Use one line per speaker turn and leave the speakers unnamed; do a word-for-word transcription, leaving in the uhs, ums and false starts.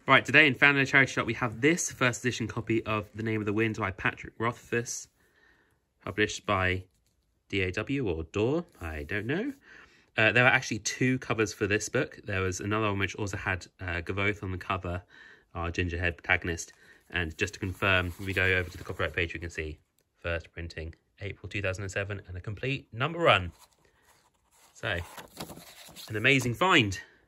Right, today in Found in a Charity Shop, we have this first edition copy of The Name of the Wind by Patrick Rothfuss, published by D A W or D A W, I don't know. Uh, there were actually two covers for this book. There was another one which also had uh, Gavoth on the cover, our gingerhead protagonist. And just to confirm, if we go over to the copyright page, we can see first printing April two thousand seven and a complete number run. So, an amazing find.